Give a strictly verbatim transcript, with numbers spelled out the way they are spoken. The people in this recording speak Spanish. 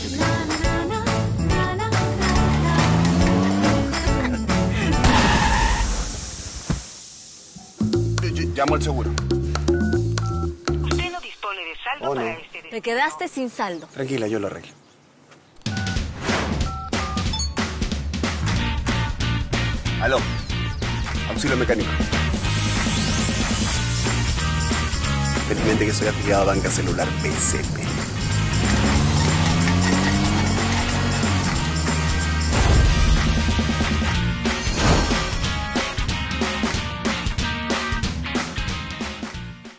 Llamo al seguro. Usted no dispone de saldo Oh, no. para este... Te quedaste sin saldo. Tranquila, yo lo arreglo. Aló. Auxilio mecánico. Felizmente que soy afiliado a Banca Celular B C P.